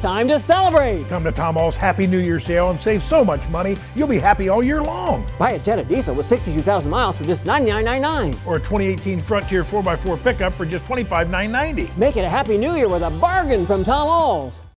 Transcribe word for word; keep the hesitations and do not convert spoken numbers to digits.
time to celebrate. Come to Tom Ahl's Happy New Year sale and save so much money, you'll be happy all year long. Buy a Jetta diesel with sixty-two thousand miles for just ninety-nine ninety-nine. Or a twenty eighteen Frontier four by four pickup for just twenty-five nine ninety. Make it a Happy New Year with a bargain from Tom Ahl's.